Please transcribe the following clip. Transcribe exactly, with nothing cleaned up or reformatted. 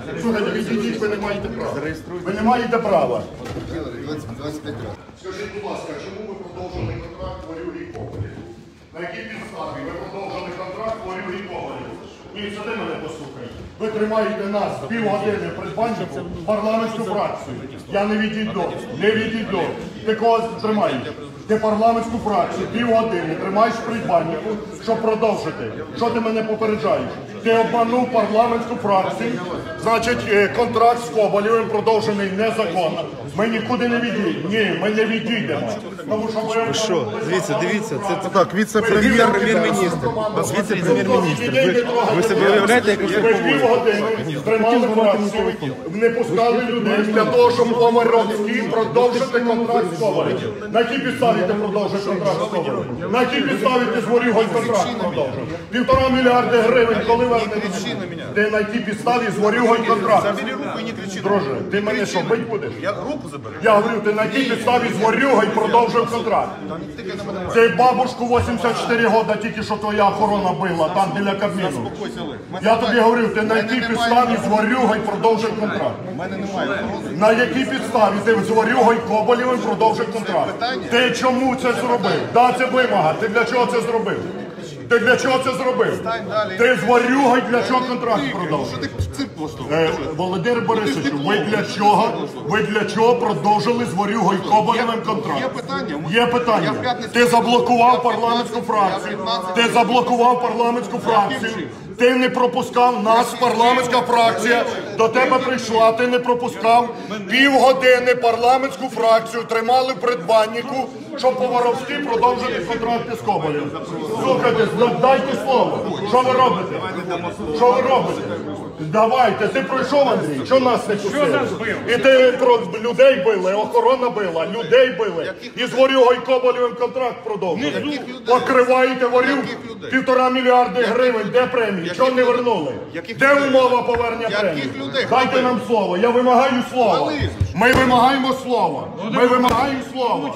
Слухайте, відійдіть, ви не маєте права. Ви не маєте права. Скажіть, будь ласка, чому ви продовжили контракт Варюги і Ковалів? На якій підставі ви продовжили контракт Варюги і Ковалів? Ні, сюди мене послухайте. Ви тримаєте нас півгодини предбаннику парламентську фракцію. Я не відійду, не відійду. Ти кого тримаєш? Ти парламентську фракцію півгодини тримаєш предбаннику, щоб продовжити. Що ти мене попереджаєш? Ти обманув парламентську фракцію, значить контракт з Коболєвим продовжений незаконно. Ми нікуди не відійдемо. Ні, ми не відійдемо. Тому що ми... Що? Дивіться, дивіться, це Так, віце-прем'єр-міністр. Віце-прем'єр-міністр. Ви, ви себе уявляєте, як ви Ви півгодини тримали фракцію, не пускали людей для того, щоб Комаровський продовжити контракт з Ковалем. На якій підставі ти продовжуєш контракт з Ковалем? На якій підставі ти з Ворюгою контракт продовжуєш? Півтора мільярди гривень, коли вернете? Ти на якій підставі з Ворюгою контракт? Забери руку і не кричи. Друже, ти мене що, бить будеш? Я руку заберу. Я говорю, ти на якій підставі з Ворюгою продовжив контракт? Ти бабушку вісімдесят чотири роки тільки що твоя охорона била, там біля Кабміну. Я тобі говорю, ти на якій підставі з Ворюгою продовжив контракт? У мене немає охорони. На якій підставі ти з Ворюгою Коболєвим продовжив контракт? Ти чому це зробив? Да, це вимога. Ти для чого це зробив? Ти для чого це зробив? Ти з Ворюгою для чого контракт продовжив? Що ти цирк влаштовуєш? Е, Володимир Борисович, ви для чого? Ви для чого продовжили з Ворюгою Коболєвим контракт? Є питання? Є питання. Ти заблокував парламентську фракцію. Ти заблокував парламентську фракцію. Ти не пропускав нас, парламентська фракція. До тебе прийшла, ти не пропускав. Півгодини парламентську фракцію тримали в предбаннику, щоб Поваровський продовжити контракти з Коболєвим. Слухайте, дайте слово. Що ви робите? Що ви робите? Давайте, ти пройшов, Андрій, що нас не пустили? І ти про людей били, охорона била, людей били. І з Ворюгою Коболєвим контракт продовжили. Покриваєте Ворюг півтора мільярди гривень. Де премії? Чого не вернули? Де умова повернення премії? Дайте нам слово. Я вимагаю слова. Ми вимагаємо слова. Ми вимагаємо слова.